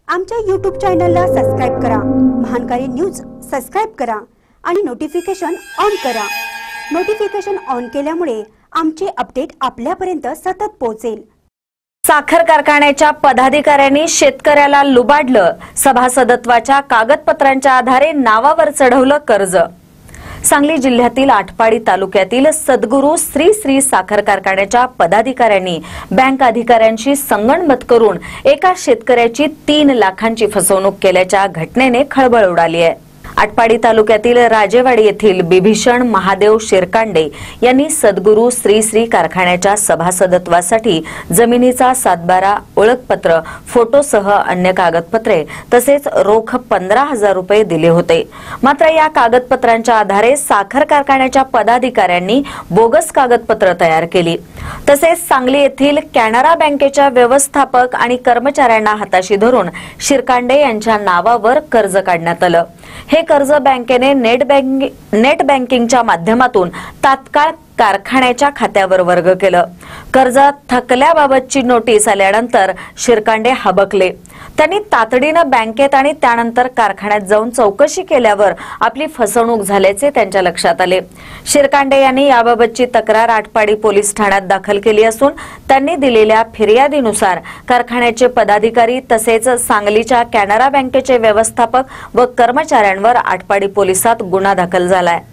आमच्या YouTube चॅनलला subscribe करा, महानकारी न्यूज सबस्क्राइब करा आणि नोटिफिकेशन ऑन करा। नोटिफिकेशन ऑन केल्यामुळे आमचे अपडेट आपल्यापर्यंत सतत पोहोचेल। साखर कारखान्याच्या पदाधिकाऱ्यांनी शेतकऱ्याला लुबाडलं, सभासदत्वाच्या कागदपत्रांच्या आधारे नावावर चढवलं कर्ज। सांगली जिल्ह्यातील आटपाडी तालुक्यातील सद्गुरू श्री श्री साखर कारखान्याच्या पदाधिकाऱ्यांनी बँक अधिकाऱ्यांशी संगनमत करून एका शेतकऱ्याची 3 लाखांची फसवणूक केल्याच्या घटनेने खळबळ उडाली आहे। आटपाडी तालुक्यातील राजेवाडी येथील बिभीषण महादेव शिरकांडे यांनी सद्गुरू श्री श्री कारखान्याच्या सभासदत्वासाठी जमिनीचा 7/12 ओळखपत्र, फोटोसह अन्य कागदपत्रे तसेच रोख 15,000 रुपये दिले होते। मात्र या कागदपत्रांच्या आधारे साखर कारखान्याच्या पदाधिकाऱ्यांनी बोगस कागदपत्र तयार केली। तसेच सांगली येथील कॅनरा बँकेच्या व्यवस्थापक आणि कर्मचाऱ्यांना हाताशी धरून शिरकांडे यांच्या नावावर कर्ज काढण्यात आलं। हे कर्ज बँकेने नेट बँकिंगच्या माध्यमातून तात्काळ कारखान्याच्या खात्यावर वर्ग केलं। कर्ज थकल्याबाबतची नोटीस आल्यानंतर शिरकांडे हबकले। त्यांनी तातडीनं बँकेत आणि त्यानंतर कारखान्यात जाऊन चौकशी केल्यावर आपली फसवणूक झाल्याचे त्यांच्या लक्षात आले। शिरकांडे यांनी याबाबतची तक्रार आटपाडी पोलीस ठाण्यात दाखल केली असून त्यांनी दिलेल्या फिर्यादीनुसार कारखान्याचे पदाधिकारी तसेच सांगलीच्या कॅनरा बँकेचे व्यवस्थापक व कर्मचाऱ्यांवर आटपाडी पोलिसात गुन्हा दाखल झालाय।